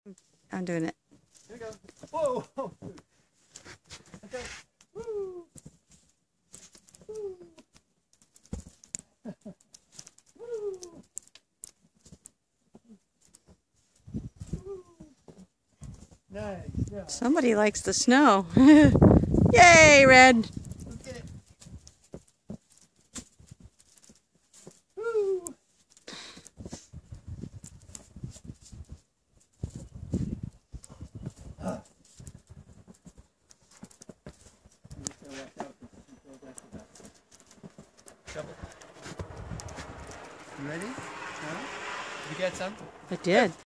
I'm doing it. Here we go. Whoa! Okay. Woo! Woo! Woo! Nice. Yeah. Somebody likes the snow. Yay, Red! Let's get it. Woo! You ready? Huh? Did you get some? I did.